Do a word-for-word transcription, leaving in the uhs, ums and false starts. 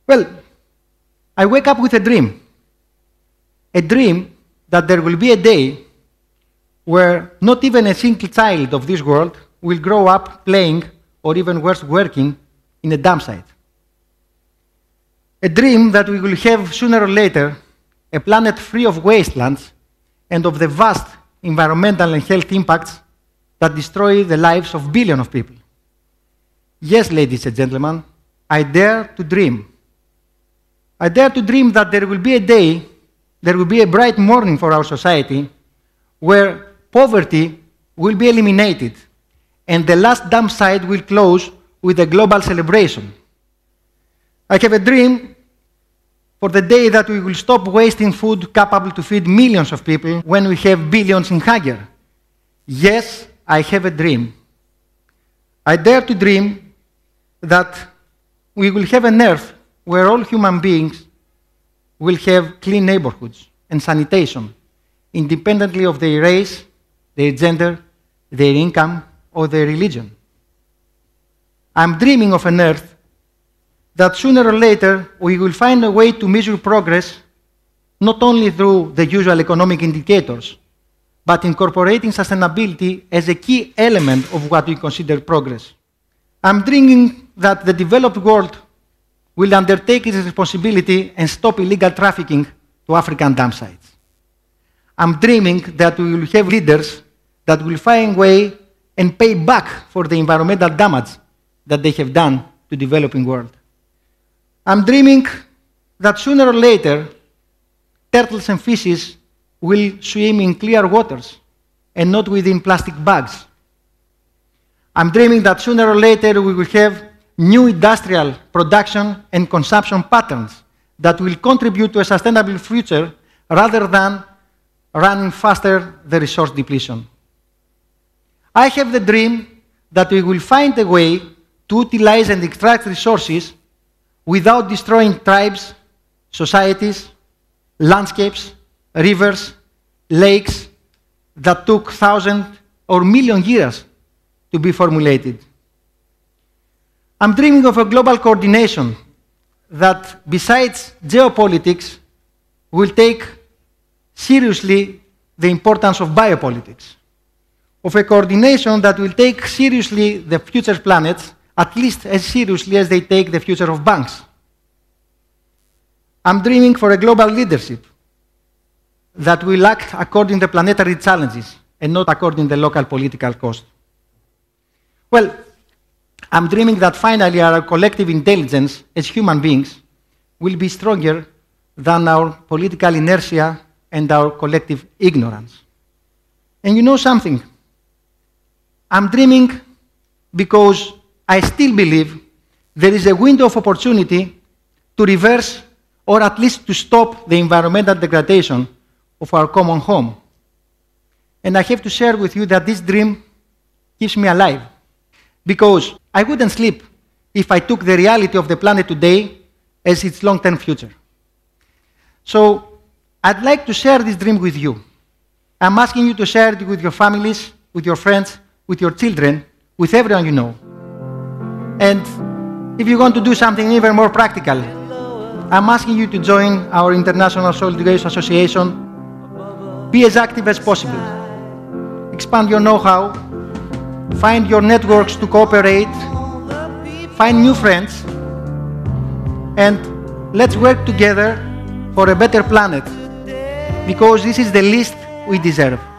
Well, I wake up with a dream. A dream that there will be a day where not even a single child of this world will grow up playing, or even worse, working in a dump site. A dream that we will have sooner or later a planet free of wastelands and of the vast environmental and health impacts that destroy the lives of billions of people. Yes, ladies and gentlemen, I dare to dream. I dare to dream that there will be a day, there will be a bright morning for our society where poverty will be eliminated and the last dump site will close with a global celebration. I have a dream for the day that we will stop wasting food capable to feed millions of people when we have billions in hunger. Yes, I have a dream. I dare to dream that we will have an earth where all human beings will have clean neighborhoods and sanitation, independently of their race, their gender, their income, or their religion. I'm dreaming of an earth that sooner or later we will find a way to measure progress not only through the usual economic indicators, but incorporating sustainability as a key element of what we consider progress. I'm dreaming that the developed world will undertake its responsibility and stop illegal trafficking to African dump sites. I'm dreaming that we will have leaders that will find a way and pay back for the environmental damage that they have done to the developing world. I'm dreaming that sooner or later, turtles and fishes will swim in clear waters and not within plastic bags. I'm dreaming that sooner or later we will have new industrial production and consumption patterns that will contribute to a sustainable future rather than running faster the resource depletion. I have the dream that we will find a way to utilize and extract resources without destroying tribes, societies, landscapes, rivers, lakes that took thousands or million years to be formulated. I'm dreaming of a global coordination that, besides geopolitics, will take seriously the importance of biopolitics, of a coordination that will take seriously the future planets, at least as seriously as they take the future of banks. I'm dreaming for a global leadership that will act according to planetary challenges and not according to the local political cost. Well, I'm dreaming that finally our collective intelligence as human beings will be stronger than our political inertia and our collective ignorance. And you know something? I'm dreaming because I still believe there is a window of opportunity to reverse or at least to stop the environmental degradation of our common home. And I have to share with you that this dream keeps me alive, because I wouldn't sleep if I took the reality of the planet today as its long-term future. So I'd like to share this dream with you. I'm asking you to share it with your families, with your friends, with your children, with everyone you know. And if you want to do something even more practical, I'm asking you to join our International Solid Waste Association. Be as active as possible. Expand your know-how. Find your networks to cooperate. Find new friends. And let's work together for a better planet, because this is the least we deserve.